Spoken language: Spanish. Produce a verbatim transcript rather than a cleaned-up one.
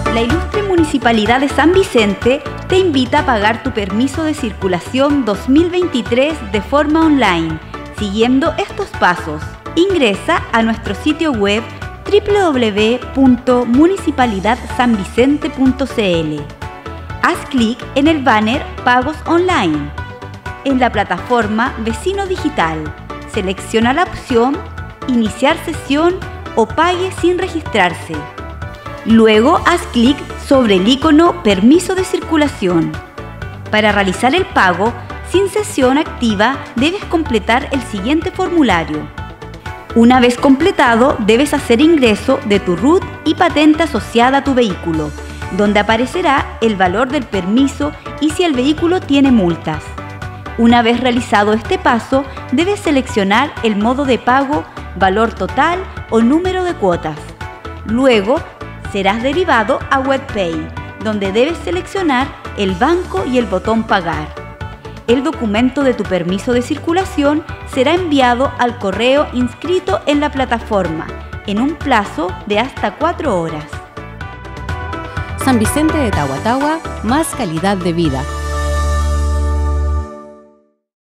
La ilustre Municipalidad de San Vicente te invita a pagar tu permiso de circulación dos mil veintitrés de forma online, siguiendo estos pasos. Ingresa a nuestro sitio web doble u doble u doble u punto municipalidad san vicente punto c l. Haz clic en el banner Pagos Online. En la plataforma Vecino Digital, selecciona la opción Iniciar sesión o pague sin registrarse. Luego haz clic sobre el icono Permiso de circulación. Para realizar el pago sin sesión activa, debes completar el siguiente formulario. Una vez completado, debes hacer ingreso de tu R U T y patente asociada a tu vehículo, donde aparecerá el valor del permiso y si el vehículo tiene multas. Una vez realizado este paso, debes seleccionar el modo de pago, valor total o número de cuotas. Luego, serás derivado a WebPay, donde debes seleccionar el banco y el botón Pagar. El documento de tu permiso de circulación será enviado al correo inscrito en la plataforma en un plazo de hasta cuatro horas. San Vicente de Tagua Tagua, más calidad de vida.